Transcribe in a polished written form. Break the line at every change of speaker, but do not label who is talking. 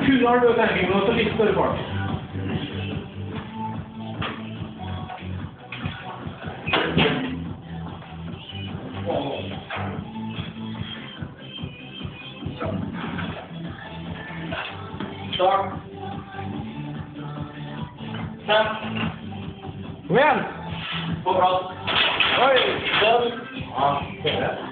Kun har du terningen, og så litt større fart.
Start. 5.
Kom igjen!
På plass.
Oi!
Sånn.
Ja, det er det.